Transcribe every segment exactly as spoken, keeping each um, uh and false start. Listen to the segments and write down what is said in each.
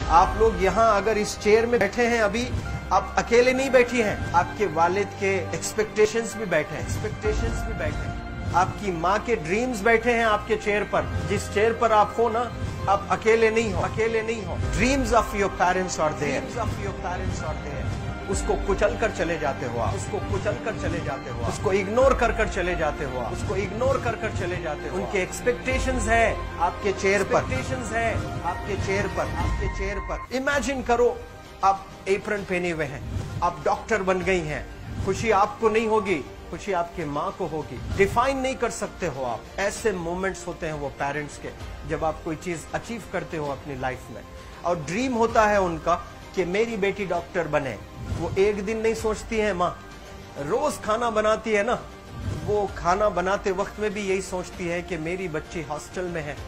आप लोग यहाँ अगर इस चेयर में बैठे हैं अभी, आप अकेले नहीं बैठी हैं, आपके वालिद के एक्सपेक्टेशंस भी बैठे हैं एक्सपेक्टेशंस भी बैठे हैं आपकी माँ के ड्रीम्स बैठे हैं आपके चेयर पर। जिस चेयर पर आप हो ना, आप अकेले नहीं हो अकेले नहीं हो dreams of your parents are there of your parents are there उसको कुचल कर चले जाते हो आप उसको कुचल कर चले जाते हो उसको इग्नोर कर कर चले जाते हो आप उसको इग्नोर कर कर चले जाते हो उनके एक्सपेक्टेशंस है आपके चेयर पर एक्सपेक्टेशंस है आपके चेयर पर आपके चेयर पर इमेजिन करो, आप एप्रन पहने हुए हैं, आप डॉक्टर बन गई हैं। खुशी आपको नहीं होगी, खुशी आपके माँ को होगी। डिफाइन नहीं कर सकते हो आप। ऐसे मोमेंट्स होते हैं वो पेरेंट्स के, जब आप कोई चीज अचीव करते हो अपनी लाइफ में, और ड्रीम होता है उनका कि मेरी बेटी डॉक्टर बने। वो एक दिन नहीं सोचती है माँ, रोज खाना बनाती है ना, वो खाना बनाते वक्त में भी यही सोचती है कि मेरी बच्ची हॉस्टल में है,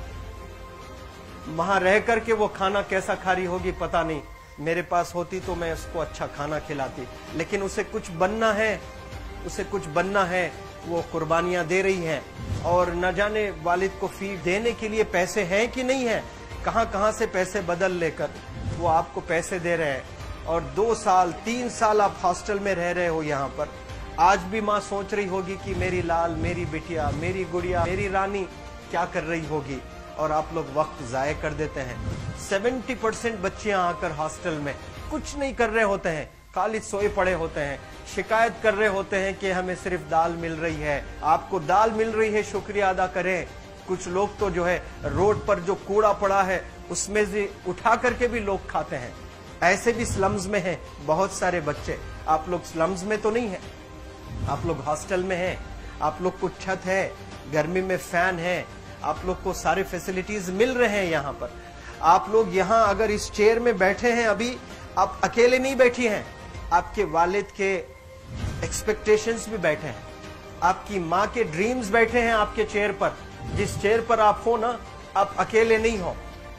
वहां रह करके वो खाना कैसा खा रही होगी पता नहीं, मेरे पास होती तो मैं उसको अच्छा खाना खिलाती। लेकिन उसे कुछ बनना है, उसे कुछ बनना है, वो कुर्बानियां दे रही है, और न जाने वालिद को फीड देने के लिए पैसे हैं कि नहीं है, कहां कहां से पैसे बदल लेकर वो आपको पैसे दे रहे हैं। और दो साल तीन साल आप हॉस्टल में रह रहे हो यहाँ पर। आज भी माँ सोच रही होगी कि मेरी लाल, मेरी बिटिया, मेरी गुड़िया, मेरी रानी क्या कर रही होगी, और आप लोग वक्त जाये कर देते हैं। सत्तर परसेंट बच्चियां आकर हॉस्टल में कुछ नहीं कर रहे होते हैं, खाली सोए पड़े होते हैं, शिकायत कर रहे होते हैं कि हमें सिर्फ दाल मिल रही है। आपको दाल मिल रही है, शुक्रिया अदा करें। कुछ लोग तो जो है रोड पर जो कूड़ा पड़ा है उसमें से उठा करके भी लोग खाते हैं। ऐसे भी स्लम्स में हैं बहुत सारे बच्चे। आप लोग स्लम्स में तो नहीं है, आप लोग हॉस्टल में हैं, आप लोग को छत है, गर्मी में फैन है, आप लोग को सारे फैसिलिटीज मिल रहे हैं यहाँ पर। आप लोग यहाँ अगर इस चेयर में बैठे हैं अभी, आप अकेले नहीं बैठी हैं, आपके वालिद के एक्सपेक्टेशंस भी बैठे हैं, आपकी माँ के ड्रीम्स बैठे हैं आपके चेयर पर। जिस चेयर पर आप हो ना, आप अकेले नहीं हो।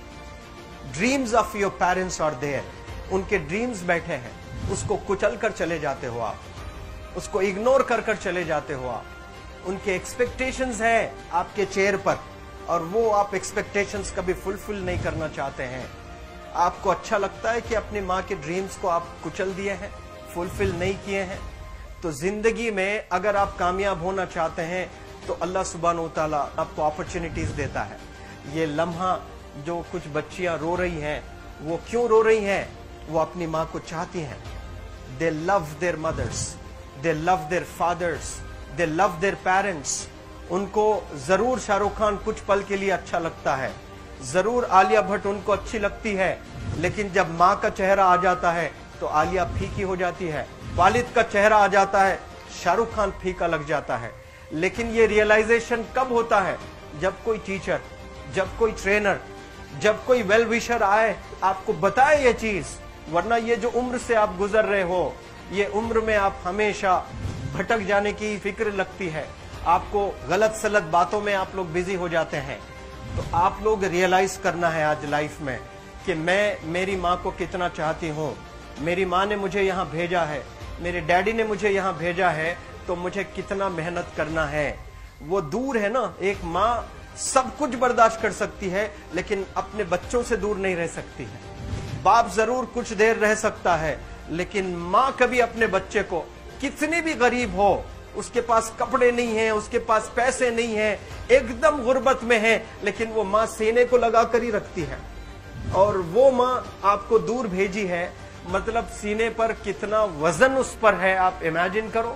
Dreams of your parents are there उनके ड्रीम्स बैठे हैं, उसको कुचल कर चले जाते हो आप, उसको इग्नोर कर कर चले जाते हो आप। उनके एक्सपेक्टेशंस है आपके चेयर पर, और वो आप एक्सपेक्टेशंस कभी फुलफिल नहीं करना चाहते हैं। आपको अच्छा लगता है कि अपनी माँ के ड्रीम्स को आप कुचल दिए हैं, फुलफिल नहीं किए हैं। तो जिंदगी में अगर आप कामयाब होना चाहते हैं तो अल्लाह सुब्हानहू तआला आपको अपॉर्चुनिटीज देता है। ये लम्हा जो कुछ बच्चियां रो रही हैं, वो क्यों रो रही हैं? वो अपनी माँ को चाहती हैं। They love their mothers, they love their fathers, they love their parents. उनको जरूर शाहरुख खान कुछ पल के लिए अच्छा लगता है, जरूर आलिया भट्ट उनको अच्छी लगती है, लेकिन जब माँ का चेहरा आ जाता है तो आलिया फीकी हो जाती है। वालिद का चेहरा आ जाता है, शाहरुख खान फीका लग जाता है। लेकिन ये रियलाइजेशन कब होता है? जब कोई टीचर, जब कोई ट्रेनर, जब कोई वेल विशर आए, आपको बताए ये चीज। वरना ये जो उम्र से आप गुजर रहे हो, ये उम्र में आप हमेशा भटक जाने की फिक्र लगती है, आपको गलत सलत बातों में आप लोग बिजी हो जाते हैं। तो आप लोग रियलाइज करना है आज लाइफ में कि मैं मेरी माँ को कितना चाहती हूँ। मेरी माँ ने मुझे यहाँ भेजा है, मेरे डैडी ने मुझे यहाँ भेजा है, तो मुझे कितना मेहनत करना है। वो दूर है ना, एक माँ सब कुछ बर्दाश्त कर सकती है, लेकिन अपने बच्चों से दूर नहीं रह सकती है। बाप जरूर कुछ देर रह सकता है, लेकिन माँ कभी अपने बच्चे को, कितनी भी गरीब हो, उसके पास कपड़े नहीं है, उसके पास पैसे नहीं है, एकदम गुर्बत में है, लेकिन वो माँ सीने को लगा कर ही रखती है। और वो माँ आपको दूर भेजी है, मतलब सीने पर कितना वजन उस पर है। आप इमेजिन करो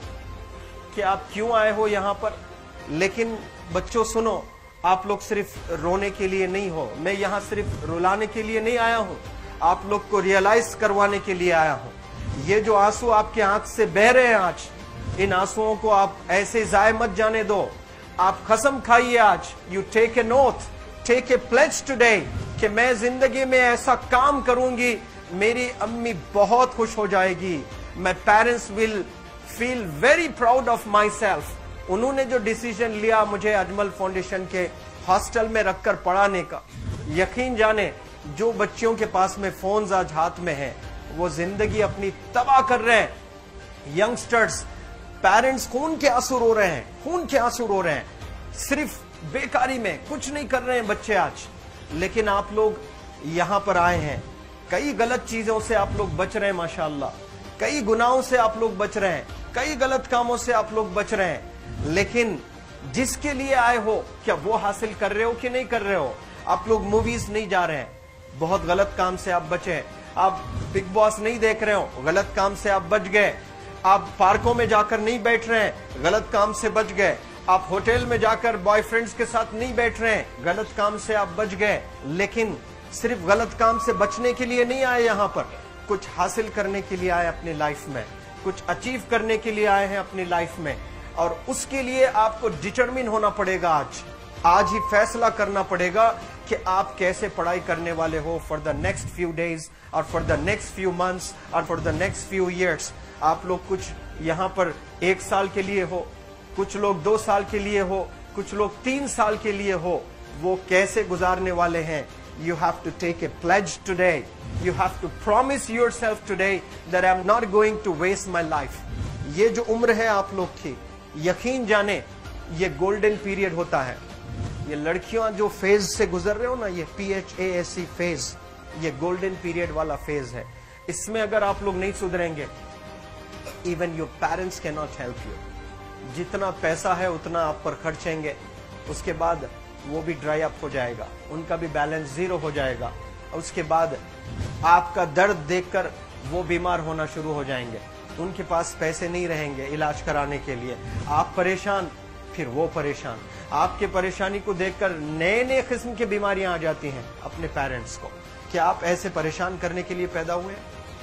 कि आप क्यों आए हो यहाँ पर। लेकिन बच्चों सुनो, आप लोग सिर्फ रोने के लिए नहीं हो, मैं यहाँ सिर्फ रुलाने के लिए नहीं आया हूँ, आप लोग को रियलाइज करवाने के लिए आया हूँ। ये जो आंसू आपके आंख से बह रहे हैं आज, इन आंसुओं को आप ऐसे जाए मत जाने दो। आप कसम खाइए आज, you take a note, take a pledge today, कि मैं जिंदगी में ऐसा काम करूंगी, मेरी अम्मी बहुत खुश हो जाएगी, my parents will feel very proud of myself. उन्होंने जो डिसीजन लिया मुझे अजमल फाउंडेशन के हॉस्टल में रखकर पढ़ाने का, यकीन जाने जो बच्चियों के पास में फोन्स आज हाथ में हैं, वो जिंदगी अपनी तबाह कर रहे हैं। यंगस्टर्स, पेरेंट्स खून के आंसू रो रहे हैं, खून के आंसू रो रहे हैं, सिर्फ बेकारी में कुछ नहीं कर रहे हैं बच्चे आज। लेकिन आप लोग यहाँ पर आए हैं, कई गलत चीजों से आप लोग बच रहे हैं माशाअल्लाह, कई गुनाहों से आप लोग बच रहे हैं, कई गलत कामों से आप लोग बच रहे हैं, लेकिन जिसके लिए आए हो क्या वो हासिल कर रहे हो कि नहीं कर रहे हो? आप लोग मूवीज नहीं जा रहे हैं, बहुत गलत काम से आप बचे हैं। आप बिग बॉस नहीं देख रहे हो, गलत काम से आप बच गए। आप पार्कों में जाकर नहीं बैठ रहे हैं, गलत काम से बच गए। आप होटल में जाकर बॉयफ्रेंड्स के साथ नहीं बैठ रहे हैं, गलत काम से आप बच गए। लेकिन सिर्फ गलत काम से बचने के लिए नहीं आए, यहाँ पर कुछ हासिल करने के लिए आए अपनी लाइफ में, कुछ अचीव करने के लिए आए हैं अपनी लाइफ में। और उसके लिए आपको डिटरमिन होना पड़ेगा। आज आज ही फैसला करना पड़ेगा कि आप कैसे पढ़ाई करने वाले हो for the next few days और for the next few months और for the next few years. आप लोग कुछ यहाँ पर एक साल के लिए हो, कुछ लोग दो साल के लिए हो, कुछ लोग तीन साल के लिए हो, वो कैसे गुजारने वाले हैं? You have to take a pledge today. You have to promise yourself today that I'm not going to waste my life. ये जो उम्र है आप लोग की, यकीन जाने ये गोल्डन पीरियड होता है। ये लड़कियां जो फेज से गुजर रहे हो ना, ये P H A S C phase, ये गोल्डन पीरियड वाला फेज है। इसमें अगर आप लोग नहीं सुधरेंगे, even your parents can not help you. जितना पैसा है उतना आप पर खर्चेंगे, उसके बाद वो भी ड्राई अप हो जाएगा, उनका भी बैलेंस जीरो हो जाएगा। उसके बाद आपका दर्द देखकर वो बीमार होना शुरू हो जाएंगे, उनके पास पैसे नहीं रहेंगे इलाज कराने के लिए। आप परेशान, फिर वो परेशान। आपके परेशानी को देखकर नए नए किस्म की बीमारियां आ जाती हैं अपने पेरेंट्स को। क्या आप ऐसे परेशान करने के लिए पैदा हुए?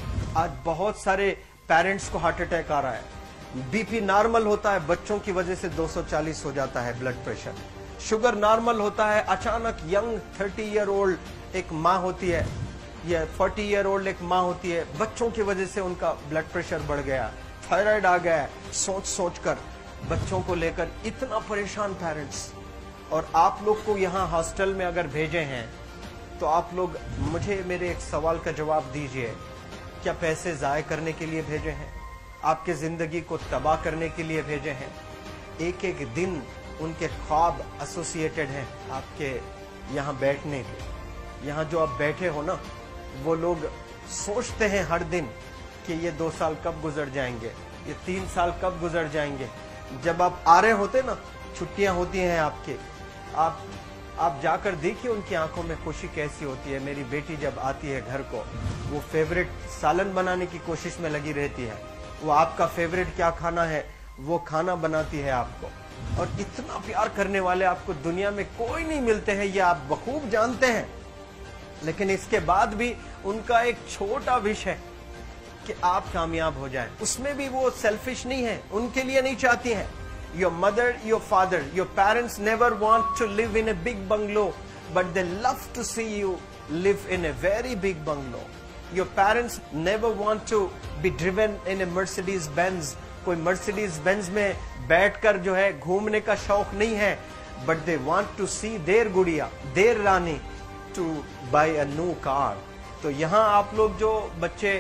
आज बहुत सारे पेरेंट्स को हार्ट अटैक आ रहा है। बीपी नॉर्मल होता है, बच्चों की वजह से दो सौ चालीस हो जाता है ब्लड प्रेशर। शुगर नॉर्मल होता है, अचानक यंग थर्टी ईयर ओल्ड एक माँ होती है या फोर्टी ईयर ओल्ड एक माँ होती है, बच्चों की वजह से उनका ब्लड प्रेशर बढ़ गया, थायराइड आ गया। सोच सोच कर बच्चों को लेकर इतना परेशान पेरेंट्स। और आप लोग को यहाँ हॉस्टल में अगर भेजे हैं तो आप लोग मुझे मेरे एक सवाल का जवाब दीजिए, क्या पैसे जाया करने के लिए भेजे हैं? आपके जिंदगी को तबाह करने के लिए भेजे हैं? एक एक दिन उनके ख्वाब एसोसिएटेड हैं आपके यहाँ बैठने के। यहाँ जो आप बैठे हो ना, वो लोग सोचते हैं हर दिन कि ये दो साल कब गुजर जाएंगे, ये तीन साल कब गुजर जाएंगे। जब आप आ रहे होते ना, छुट्टियां होती हैं आपके, आप आप जाकर देखिए उनकी आंखों में खुशी कैसी होती है। मेरी बेटी जब आती है घर को, वो फेवरेट सालन बनाने की कोशिश में लगी रहती है। वो आपका फेवरेट क्या खाना है वो खाना बनाती है आपको। और इतना प्यार करने वाले आपको दुनिया में कोई नहीं मिलते हैं, ये आप बखूब जानते हैं। लेकिन इसके बाद भी उनका एक छोटा विश है कि आप कामयाब हो जाएं। उसमें भी वो सेल्फिश नहीं है, उनके लिए नहीं चाहती हैं। Your mother, your father, your parents never want to live in a big bungalow, but they love to see you live in a very big bungalow. Your parents never want to be driven in a Mercedes Benz. कोई Mercedes Benz में बैठकर जो है घूमने का शौक नहीं है, but they want to see their गुड़िया, देयर रानी to buy a new car. तो यहाँ आप लोग जो बच्चे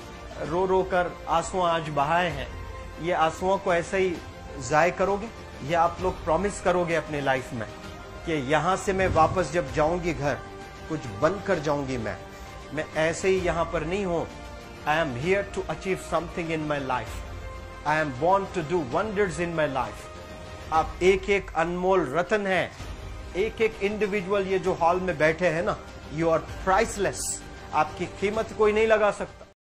रो रो कर आंसू आज बहाए हैं, ये आंसुओं को ऐसे ही जाय करोगे? ये आप लोग प्रॉमिस करोगे अपने लाइफ में कि यहाँ से मैं वापस जब जाऊंगी घर, कुछ बनकर जाऊंगी। मैं मैं ऐसे ही यहाँ पर नहीं हूँ। I am here to achieve something in my life. I am born to do wonders in my life. आप एक एक अनमोल रतन है, एक एक इंडिविजुअल ये जो हॉल में बैठे हैं ना, यू आर प्राइसलेस। आपकी कीमत कोई नहीं लगा सकता।